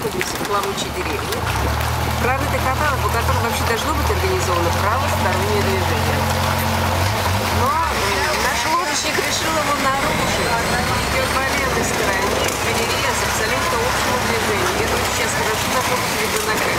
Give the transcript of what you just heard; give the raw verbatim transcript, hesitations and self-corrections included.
находимся в плавучей деревне. Прорыты каналы, по которым вообще должно быть организовано правостороннее движение. Но наш лодочник решил его нарушить. Идет по левой стороне, перерез абсолютно общему движению. Это сейчас хорошо находится видно на камере.